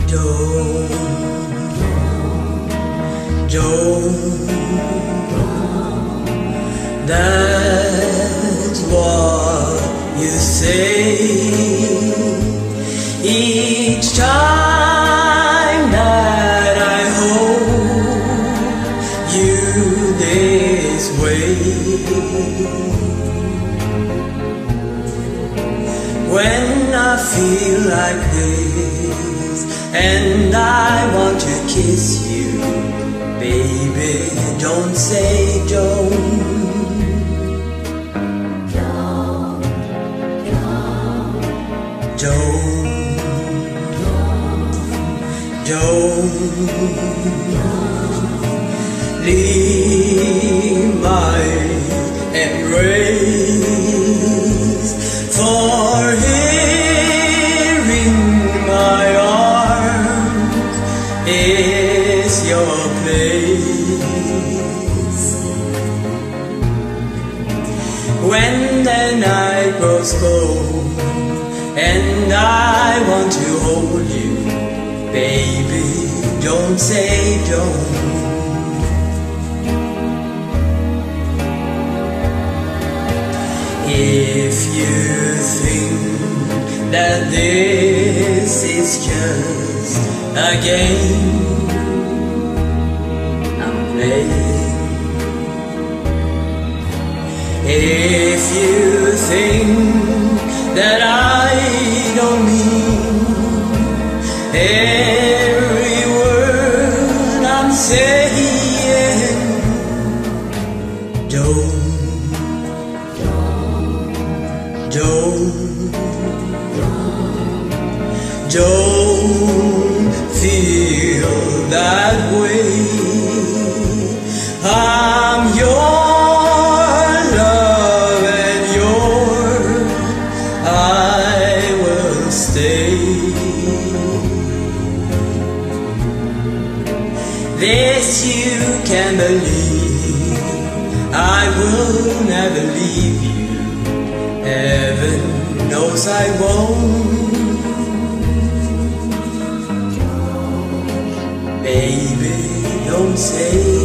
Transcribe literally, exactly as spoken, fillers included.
Don't, don't, that's what you say each time that I hold you this way. When I feel like this and I want to kiss you, baby, don't say don't. Don't, don't, don't leave my embrace, for here in my arms is your place. When the night grows cold and I want to hold you, baby, don't say don't. If you think that this is just a game I'm playing, if you think that I don't mean every word I'm saying, don't, don't, don't feel that way. I'm your love and yours I will stay. This you can believe, I will never leave you. Heaven knows I won't. Baby, don't say